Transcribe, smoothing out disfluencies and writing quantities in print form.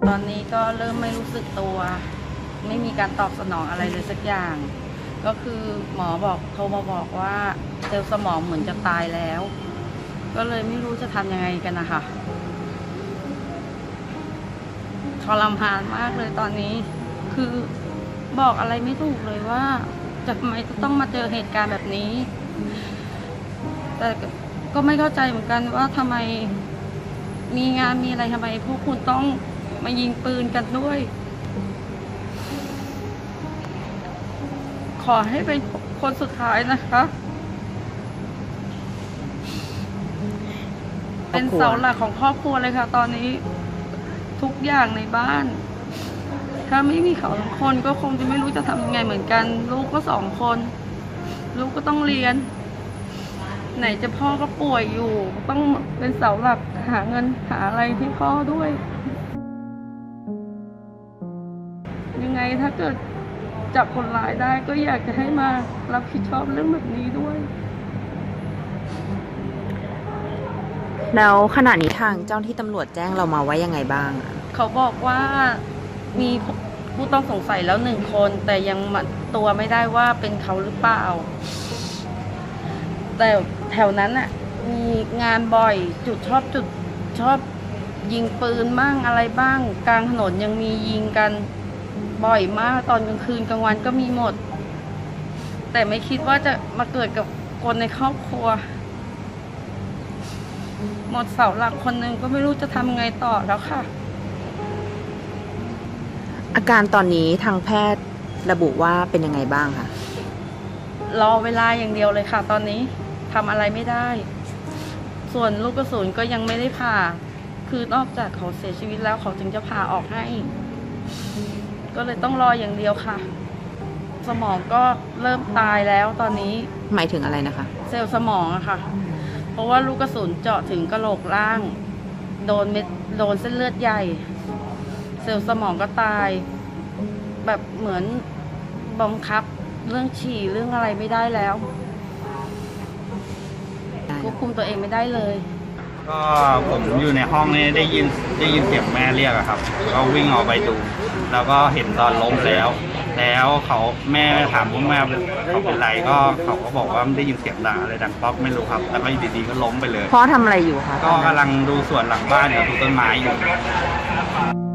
ตอนนี้ก็เริ่มไม่รู้สึกตัวไม่มีการตอบสนองอะไรเลยสักอย่างก็คือหมอบอกโทรมาบอกว่าเซลล์สมองเหมือนจะตายแล้วก็เลยไม่รู้จะทำยังไงกันนะคะทรมานมากเลยตอนนี้คือบอกอะไรไม่ถูกเลยว่าจะทำไมต้องมาเจอเหตุการณ์แบบนี้แต่ก็ไม่เข้าใจเหมือนกันว่าทำไมมีงานมีอะไรทำไมพวกคุณต้องมายิงปืนกันด้วยขอให้เป็นคนสุดท้ายนะคะเป็นเสาหลักของครอบครัวเลยค่ะตอนนี้ทุกอย่างในบ้านถ้าไม่มีเขาทุกคนก็คงจะไม่รู้จะทำยังไงเหมือนกันลูกก็2 คนลูกก็ต้องเรียนไหนจะพ่อก็ป่วยอยู่ต้องเป็นเสาหลักหาเงินหาอะไรที่พ่อด้วยยังไงถ้าเกิดจับคนร้ายได้ก็อยากจะให้มารับผิดชอบเรื่องแบบนี้ด้วยแล้วขณะนี้ทางเจ้าที่ตำรวจแจ้งเรามาไว้ยังไงบ้างเขาบอกว่ามีผู้ต้องสงสัยแล้ว1 คนแต่ยังมัดตัวไม่ได้ว่าเป็นเขาหรือเปล่าแต่แถวนั้นน่ะมีงานบ่อยจุดชอบยิงปืนบ้างอะไรบ้างกลางถนนยังมียิงกันบ่อยมากตอนกลางคืนกลางวันก็มีหมดแต่ไม่คิดว่าจะมาเกิดกับคนในครอบครัวหมดเสาหลักคนหนึ่งก็ไม่รู้จะทำไงต่อแล้วค่ะอาการตอนนี้ทางแพทย์ระบุว่าเป็นยังไงบ้างคะรอเวลาอย่างเดียวเลยค่ะตอนนี้ทำอะไรไม่ได้ส่วนลูกกระสุนก็ยังไม่ได้ผ่าคือนอกจากเขาเสียชีวิตแล้วเขาถึงจะผ่าออกให้ก็เลยต้องรออย่างเดียวค่ะสมองก็เริ่มตายแล้วตอนนี้หมายถึงอะไรนะคะเซลล์สมองอะค่ะเพราะว่าลูกกระสุนเจาะถึงกะโหลกล่างโดนเส้นเลือดใหญ่เซลล์สมองก็ตายแบบเหมือนบังคับเรื่องฉี่เรื่องอะไรไม่ได้แล้วควบคุมตัวเองไม่ได้เลยก็ผมอยู่ในห้องนี้ได้ยินเสียงแม่เรียกครับก็วิ่งออกไปดูแล้วก็เห็นตอนล้มแล้วแม่ถามว่าแม่เขาเป็นไรก็เขาก็บอกว่าไม่ได้ยินเสียงด่าอะไรดังป๊อกไม่รู้ครับแล้วก็อยู่ดีๆก็ล้มไปเลยพ่อทำอะไรอยู่คะก็กำลังดูสวนหลังบ้านกับดูต้นไม้อยู่